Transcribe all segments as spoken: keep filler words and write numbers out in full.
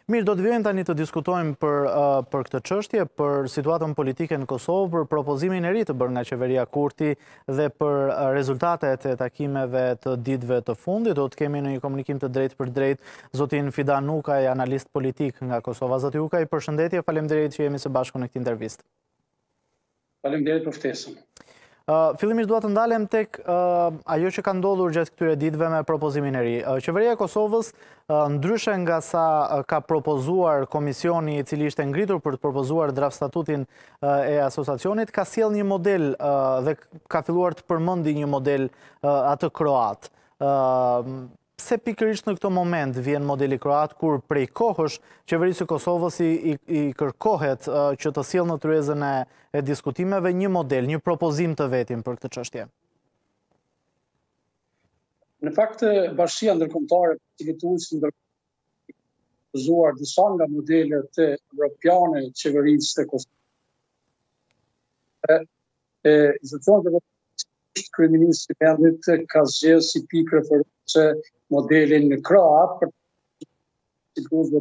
Mirë, do të vjojmë tani të diskutojmë për, uh, për këtë çështje, për situatën politike në Kosovë, për propozimin e ri të bërë nga qeveria Kurti dhe për uh, rezultatet e takimeve të ditëve të fundit. Do të kemi në një komunikim të drejtë për drejtë zotin Fidan Ukaj, analist politik nga Kosova. Zoti Ukaj, përshëndetje, faleminderit që jemi së bashku në këtë intervistë. Faleminderit për ftesën. Uh, fillimisht dua të ndalem tek uh, ajo që ka ndodhur gjatë këtyre ditëve me propozimin e ri. Uh, Qeveria e Kosovës, uh, ndryshe nga sa uh, ka propozuar komisioni i cili ishte ngritur për të propozuar draft statutin uh, e asociacionit, ka sjell një model uh, dhe ka filluar të përmendi një model uh, atë kroat. Uh, Pse pikërisht në këtë moment vjen modeli kroat, kur prej kohësh qeverisë së Kosovës i, i, i kërkohet uh, që të sjellë në tryezën e, e diskutimeve një model, një propozim të vetin për këtë çështje? Në fakt, Bashkia Ndërkombëtare Cilëtuesi ndërkombëtare propozuar disa nga modelet evropiane të qeverisë të Kosovës. Institucionet e kryeministri i vendit ka zgjedhur si pikë referencë modelin kroat për të sigurisë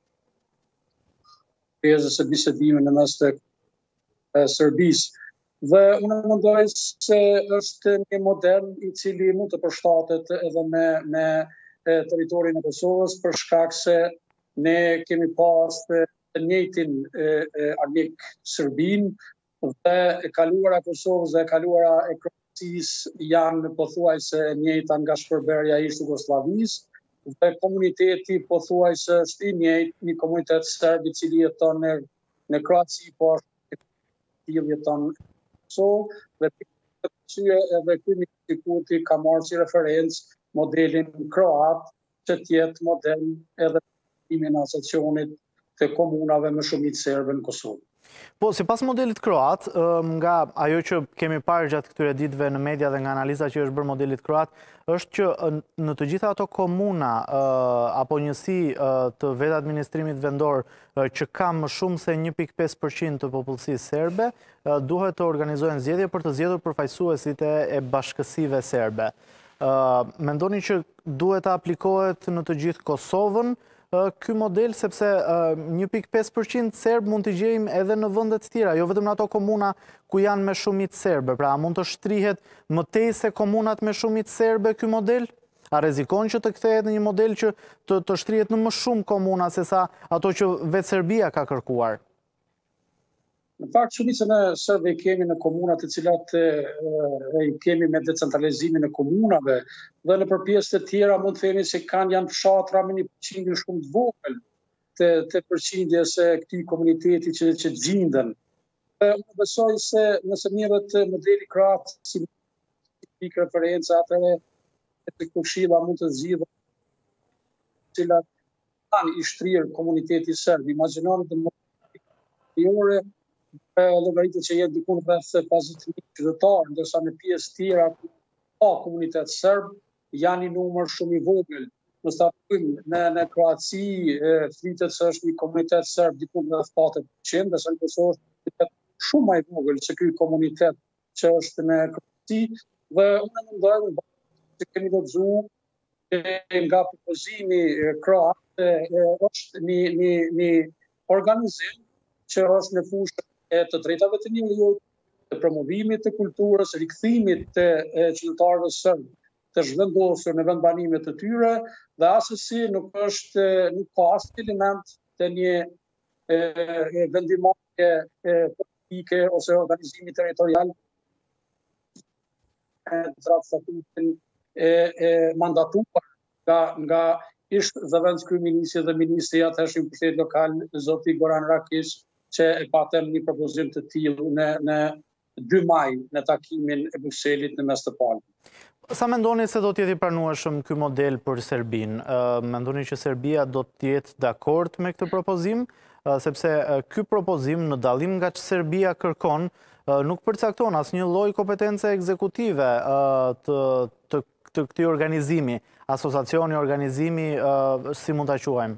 ndërkombëtare së bisedimit në mes të Serbisë. Dhe unë mendoj se është një model i cili mund të përshtatet edhe me, me territorin e Kosovës, për shkak se ne kemi pas të njëjtin armik Serbin dhe e kaluara e Kosovës dhe e kaluara e Kroacisë janë pothuajse e njëjta nga shpërberja e ish Jugosllavisë dhe komuniteti pothuajse është i njëjtë, një komunitet serb i cili jeton në, në Kroaci, po është jeton në Kosovë dhe për edhe kryeministri Kurti ka marrë si referencë modelin kroat që të jetë model edhe në asociacionit të komunave me shumicë serbe në Kosovë. Po, si pas modelit kroat, nga ajo që kemi parë gjatë këtyre ditëve në media dhe nga analiza që është bërë modelit kroat, është që në të gjitha ato komuna apo njësi të vetë administrimit vendor që ka më shumë se një pikë pesë përqind të popullsisë serbe, duhet të organizohen zgjedhje për të zgjedhur përfaqësuesit e bashkësive serbe. Mendoni që duhet të aplikohet në të gjithë Kosovën ky model, sepse një pikë pesë përqind serb mund të gjejmë edhe në vendet tjera, jo vetëm në ato komuna ku janë me shumicë serbe. Pra, mund të shtrihet më tej se komunat me shumicë serbe ky model? A rrezikon që të kthehet në një model që të, të shtrihet në më shumë komuna se sa ato që vetë Serbia ka kërkuar? Në fakt, shumicën e serbe kemi në komunat të cilat e, e kemi me decentralizimin e komunave dhe në përpjesë të tjera mund të themi se kanë janë fshatra me një përqindje shumë të vogël të, të përqindjes së këtij komuniteti që, që gjenden. Unë besoj se nëse mirët modeli kroat si pikë referencë atëre të këshilla mund të zgjidhë të cilat kanë i shtrirë komuniteti serb. Imagjinoni të mëdhore llogaritë që jetë diku rreth pesëdhjetë mijë qytetarë, ndërsa në pjesë tjera ka komunitet serb, janë i numër shumë i vogël. Në statuim në, në Kroaci flitet se është një komunitet serb diku rreth katër përqind, ndërsa në Kosovë është shumë më i vogël se ky komunitet që është në Kroaci dhe unë mendoj se kemi lexuar nga propozimi kroat është një, një, një organizim që është në fushën e të drejtave të njerëzit, të promovimit të kulturës, rikthimit të qytetarëve serb të zhvendosur në vendbanimet të tyre dhe asesi nuk është nuk ka asnjë element të një e, vendimorje politike ose organizimi territorial draft statutin e, e mandatuar nga nga ish zëvendës kryeministri dhe ministri i atëhershëm pushtetit lokal zoti Goran Rakić, që e patëm një propozim të tillë në, në dy maj në takimin e Brukselit në mes të palmit. Sa mendoni se do të jetë i pranueshëm ky model për Serbinë? Uh, mendoni që Serbia do të jetë dakord me këtë propozim? Uh, sepse uh, ky propozim, në dallim nga që Serbia kërkon, uh, nuk përcakton asnjë lloj kompetence ekzekutive uh, të, të, të këtij organizimi, asociacioni, organizimi, uh, si mund ta quajmë?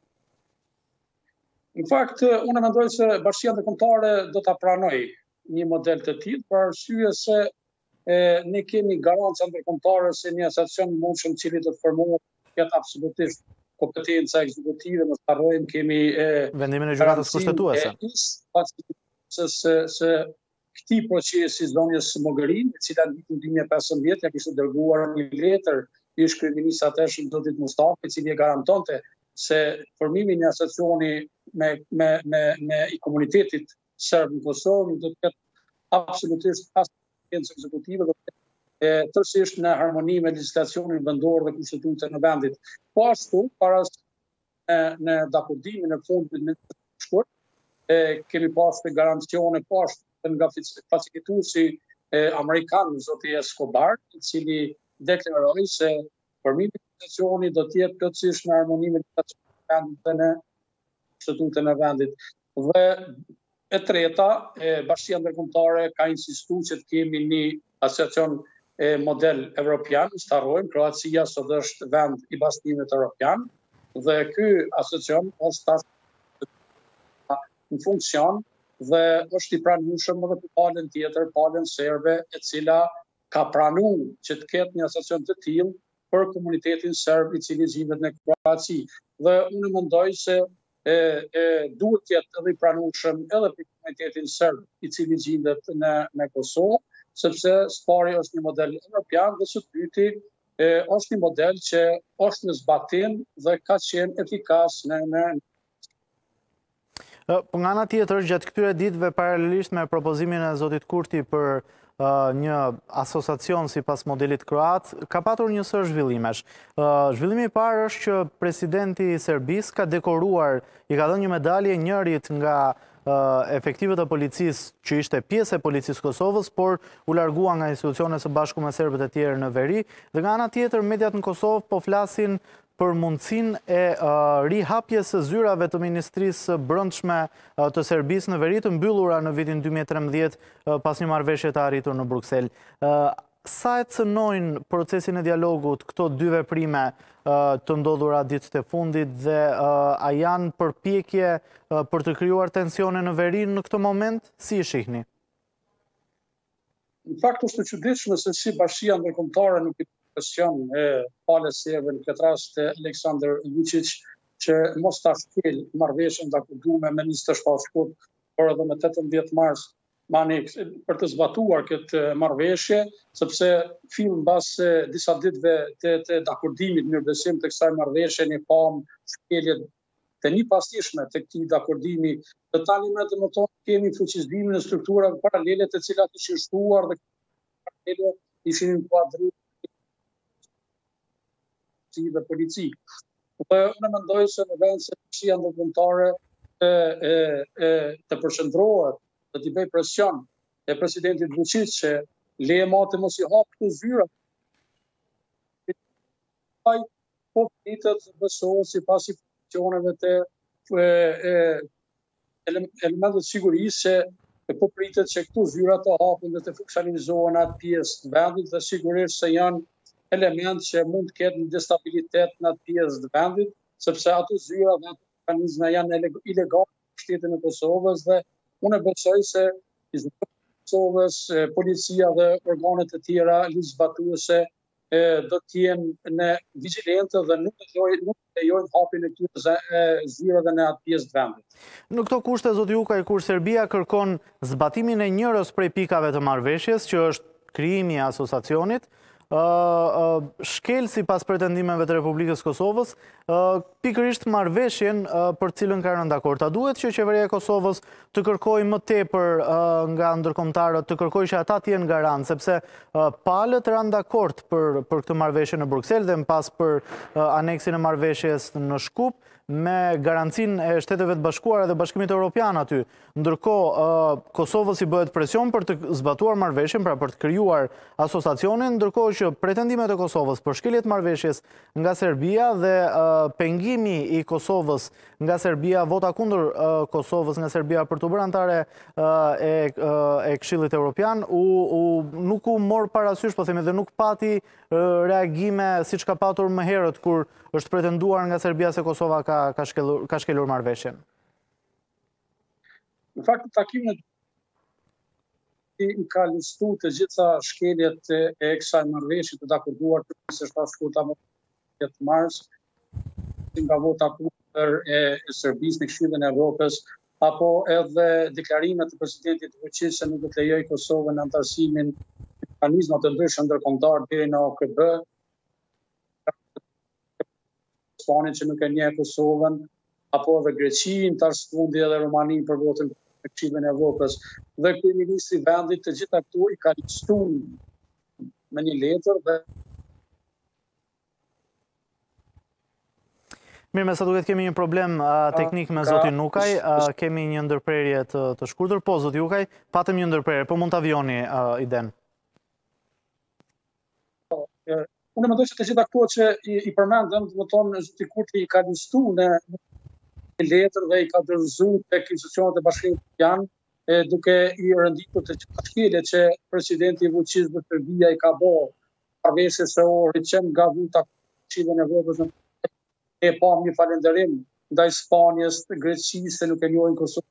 Në fakt, unë mendoj se Bashkia Ndërkombëtare do ta pranoj një model të tillë për arsye se e, ne kemi garanca ndërkombëtare se një asociacion i mundshëm i cili do të formohet jetë absolutisht kompetenca ekzekutive, mos harrojmë, kemi vendimin e gjykatës kushtetuese. Se se këtij procesi zonjës Mogherini, e cila në vitin dy mijë e pesëmbëdhjetë ja kishte dërguar një letër ish kryeministri atëhershëm zotit Mustafi, i cili e garantonte se formimi një asociacioni me me me me i komunitetit serb në Kosovë do të ketë absolutisht pas kompetencë ekzekutive, do të ketë tërësisht në harmoni me legjislacionin vendor dhe kushtetutën e vendit. Po ashtu, para në dakordimin e fundit me shkurt, kemi pasur garancione poshtë nga facilituesi amerikan, zoti Escobar, i cili deklaroi se formimi i legjislacionit do të jetë plotësisht në harmoni me legjislacionin dhe në kushtetutën e vendit. Dhe e treta, Bashkia Ndërkombëtare ka insistuar që të kemi një asociacion model evropian, së të harrojmë, Kroacia sot është vend i bashkimit evropian, dhe ky asociacion është tash në funksion dhe është i pranueshëm edhe për palën tjetër, palën serbe, e cila ka pranuar që të ketë një asociacion të tillë për komunitetin serb i cili gjendet në Kroaci. Dhe unë mendoj se e, e, duhet të jetë edhe i pranueshëm edhe për komunitetin serb i cili gjendet në, në Kosovë, sepse së pari është një model evropian dhe së dyti është një model që është në zbatim dhe ka qenë efikas në në Po nga ana tjetër, gjatë këtyre ditëve paralelisht me propozimin e zotit Kurti për uh, një asociacion sipas modelit kroat, ka patur një sër zhvillimesh. Uh, zhvillimi i parë është që presidenti i Serbisë ka dekoruar, i ka dhënë një medalje njërit nga Uh, efektivet e policisë që ishte pjesë e policisë Kosovës, por u largua nga institucionet së bashku me serbët e tjerë në veri, dhe nga ana tjetër mediat në Kosovë po flasin për mundësinë e uh, rihapjes së zyrave të Ministrisë Brendshme uh, të Serbisë në veri të mbyllura në vitin dy mijë e trembëdhjetë uh, pas një marrëveshje të arritur në Bruksel. Uh, Sa e cënojnë procesin e dialogut këto dy veprime uh, të ndodhura ditët e fundit dhe uh, a janë përpjekje uh, për të krijuar tensione në veri në këtë moment? Si i shihni? Në fakt është e çuditshme se si Bashkia Ndërkombëtare nuk i presion e palës serbe, në këtë rast Aleksandar Vučić, që mos ta shkel marrëveshjen të akorduar me ministrin e Bashkuar, por edhe me tetëmbëdhjetë mars mani për të zbatuar këtë marrëveshje, sepse fill mbas disa ditëve të, të dakordimit mirëbesim të kësaj marrëveshje ne pam shkeljet të një pastishme të këtij dakordimi, të tani me të mëton kemi fuqizimin e strukturave paralele të cilat ishin shtuar dhe paralele ishin inkuadruar si dhe polici. Po unë mendoj se në vend se Bashkia Ndërkombëtare të, të përshëndrohet dhe t'i bëj presion e presidentit Vučić që leje mate mos i hap këto zyra. Po pritet dhe besohet sipas informacioneve të elementet sigurisë se po pritet që këto zyra të hapen dhe të funksionalizohen atë pjesë të vendit dhe sigurisht se janë element që mund të ketë një destabilitet në atë pjesë të vendit, sepse ato zyra dhe ato mekanizme janë ilegale në shtetin e Kosovës dhe unë besoj se Kosovës, policia dhe organet e tjera ligjzbatuese do të jenë në vigjilente dhe nuk lejojnë lejojnë hapjen e këtyre zyrave në atë pjesë të vendit. Në këto kushte, zoti Ukaj, kur Serbia kërkon zbatimin e njërës prej pikave të marrëveshjes, që është krijimi i asociacionit, Uh, uh, shkel si pas pretendimeve të Republikës Kosovës, uh, pikërisht marrëveshjen uh, për cilën ka rënë dakord. A duhet që qeveria e Kosovës të kërkojë më tepër uh, nga ndërkombëtarët, të kërkojë që ata të jenë garantë, sepse uh, palët rënë dakord për, për këtë marrëveshje në Bruksel dhe më pas për uh, aneksin e marrëveshjes në Shkup, me garancin e Shteteve të Bashkuara dhe Bashkimit Evropian aty. Ndërkohë, uh, Kosovës i bëhet presion për të zbatuar marrëveshjen, pra për të krijuar asociacionin, ndërkohë që pretendimet e Kosovës për shkeljet marrëveshjes nga Serbia dhe uh, pengimi i Kosovës nga Serbia, vota kundër uh, Kosovës nga Serbia për të bërë anëtare uh, e, uh, e Këshillit Evropian, u, u, nuk u mor parasysh, po themi, dhe nuk pati uh, reagime siç ka patur më herët kur është pretenduar nga Serbia se Kosova ka, ka, shkelur, ka shkelur marrëveshjen. Në fakt, takimin i ka listu të gjitha shkeljet e kësaj marrëveshje të dakorduar të njëzet e shtatë shkurta më dhjetë mars, nga vota kundër e Serbisë në Këshillin e Evropës, apo edhe deklarimet të presidentit Vučić se nuk do të lejojë Kosovën në antarësimin e mekanizmave të ndryshëm ndërkombëtar deri në O K B, Spanja që nuk e njeh Kosovën, apo edhe Greqin, tash fundi edhe Rumani për votën në Këshillin e Evropës. Dhe kryeministri i vendit të gjitha këtu i ka listuar me një letër dhe Mirë, me sa duket kemi një problem uh, teknik me zotin Nukaj, uh, kemi një ndërprerje të, të shkurtër, po zoti Nukaj, patëm një ndërprerje, po mund të avioni uh, iden. Unë mendoj se të gjitha këto që i, i përmendëm, do të thonë zoti Kurti i ka listuar në letër dhe i ka dorëzuar tek institucionet e Bashkimit Evropian, duke i rënditur të gjitha shkeljet që presidenti Vučić dhe Serbia i ka bërë marrëveshjes së orit që nga vuta Këshillin e Evropës në e pam një falënderim ndaj Spanjës, Greqisë, se nuk e njohin Kosovën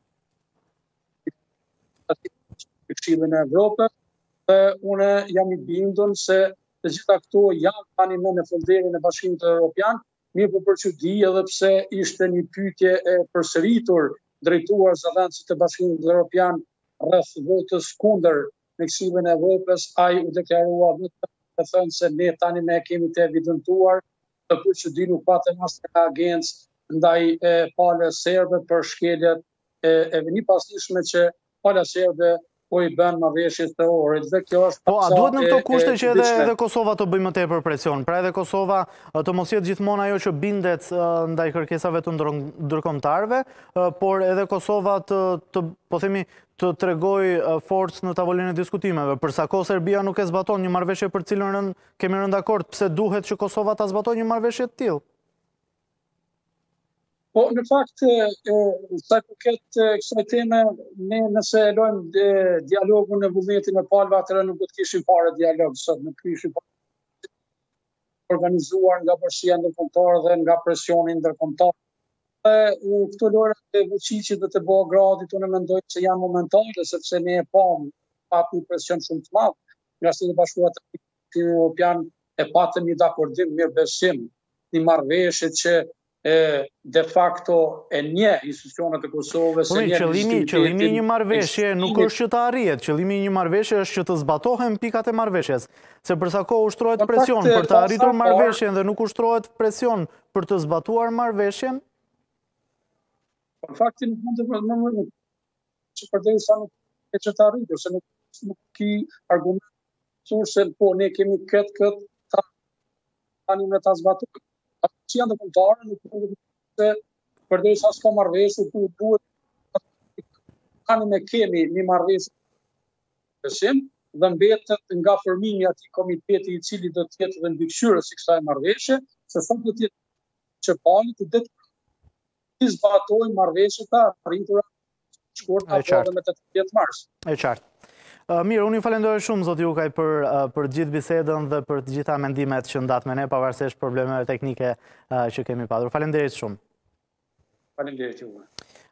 në Këshillin e Evropës, dhe unë jam i bindur se të gjitha këto janë tani më në folderin e Bashkimit Evropian, mirë po për çudi edhe pse ishte një pyetje e përsëritur drejtuar zëdhënësit të Bashkimit Evropian rreth votës kundër në Këshillin e Evropës, ai u deklarua vetëm të thënë se ne tani më kemi të evidentuar për që di nuk patën as të agencë ndaj e, palës serbe për shkeljet e, e një pasishme që pala serbe po i bën marrëveshjes të orit. Dhe kjo është po, a duhet në këto kushte që edhe, edhe Kosova të bëjmë më tepër presion? Pra edhe Kosova të mos jetë gjithmonë ajo që bindet ndaj kërkesave të ndërkombëtarëve, por edhe Kosova të, të po themi, të tregoj forcë në tavolinë e diskutimeve. Përsa ko Serbia nuk e zbaton një marrëveshje për cilën rën, kemi rënë dakord, pse duhet që Kosova ta zbatojë një marrëveshje të tillë? Po, në fakt, sa përket kësaj teme, ne nëse e lojmë dialogun në vullnetin e palëve, atëherë nuk do të kishim fare dialog sot, nuk kishim fare organizuar nga bashkia ndërkombëtare dhe nga presioni ndërkombëtar. Këto lojrat e Vučićit dhe të Beogradit, unë mendoj që janë momentale, sepse ne e pam pat një presion shumë të madh nga Shtetet e Bashkuara të Bashkimit Evropian, e patëm një dakordim mirëbesim, një marrëveshje që e, de facto e një institucionet e Kosovës. Po, qëllimi, qëllimi i një marrëveshje nuk është që të arrihet, qëllimi i një marrëveshje është që të zbatohen pikat e marrëveshjes. Se përsa kohë ushtrohet presion për të arritur marrëveshjen dhe nuk ushtrohet presion për të zbatuar marrëveshjen, në faktin nuk mund të vërmërë që përderi sa nuk e që të arritur, se nuk, nuk ki argument se po ne kemi këtë këtë ta tani me ta zbatuar. Atë që janë të kontare, nuk mund të se përderi sa s'ka marrëveshje, ku duhet tani me kemi një marrëveshje dhe mbetet nga formimi ati komiteti i cili do të jetë dhe mbikëqyrës i kësaj marrëveshje, se sa do të jetë që pali të detë i zbatojnë marrëveshjet të arritura shkurt apo edhe me tetëdhjetë mars. E qartë. Uh, mirë, unë ju falenderoj shumë, zoti Ukaj, për, uh, për gjithë bisedën dhe për të gjitha mendimet që ndat me ne, pavarësisht problemeve teknike uh, që kemi padur. Falenderit shumë. Falenderit juve.